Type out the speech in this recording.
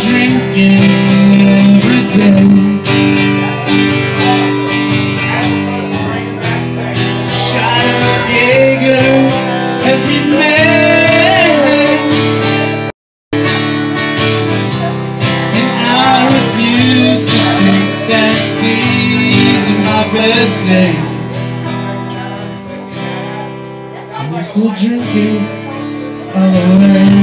drinking every day. Shot of Jaeger as we met, and I refuse to think that these are my best days. I'm still drinking all the way.